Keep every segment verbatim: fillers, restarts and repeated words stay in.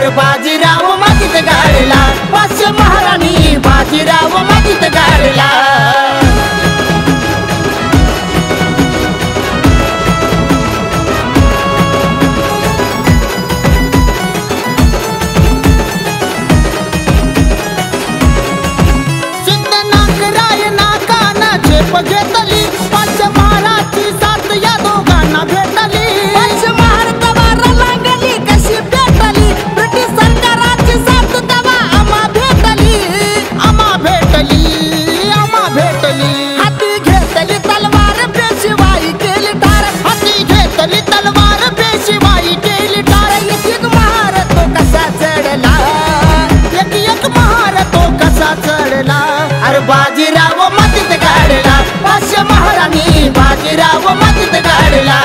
अरे बाजीराव मातीत गाडला, पाचशे महाराणी बाजीराव मातीत गाडला। घेतली पंचमहाराची साथ या दोघांना भेटली। पंचमहार तवा लागली कशी भेटली, ब्रिटिश सरकाराची साथ तवा आम्हा भेटली, आम्हा भेटली, आम्हा भेटली। हाती घेतली तलवार पेशवाई केली ठार, हाती घेतली तलवार पेशवाई केली ठार। एक एक महार तो कसा चढला, एक एक महार तो कसा चढला। अरे बाजीराव मातीत गाडला, पाचशे महाराणी बाजीराव मातीत गाडला।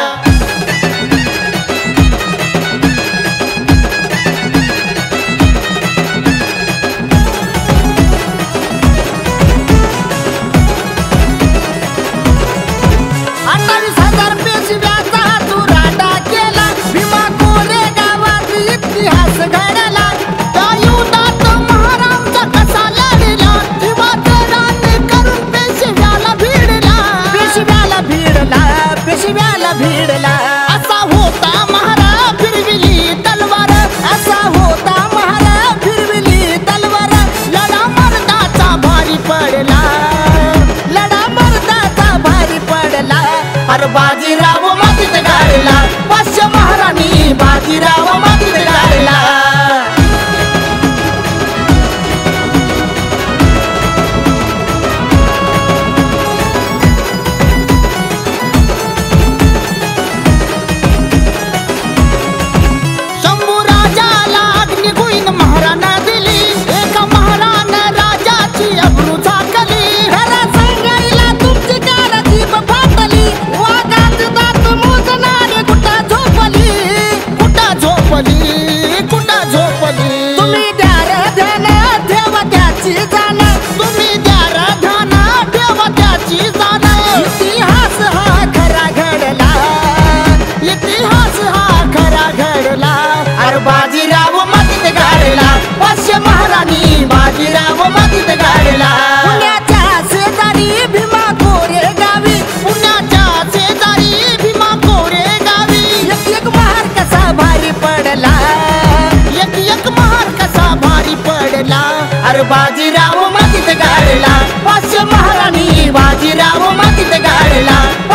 अठ्ठावीस हजार पेशव्याचा चुराटा केला, भीमा कोरे गावात इतिहास घडला। त्या युद्धात महारामचा कसा लढला, जीवाचं रान करून पेशव्याला भिडला, पेशव्याला भिडला, पेशव्याला भिडला। असा होता महारा फिरविली तलवार, असा होता महारा फिरविली तलवार। लढा मर्दाचा भारी पडला, लढा मर्दाचा भारी पडला। अरे बाजीराव मातीत गाडला, पाचशे महाराणी बाजीराव मातीत गाडला। बाजीराव मातीत गाडला, पाचशे महाराणी बाजीराव मातीत गाडला। पुण्याच्या शेजारी भीमा कोरे गावी, पुण्याच्या शेजारी भीमा कोरे गावी। एक एक महार कसा भारी पडला, एक एक महार कसा भारी पडला। अरे बाजीराव मातीत गाडला, पाचशे महाराणी बाजीराव मातीत गाडला।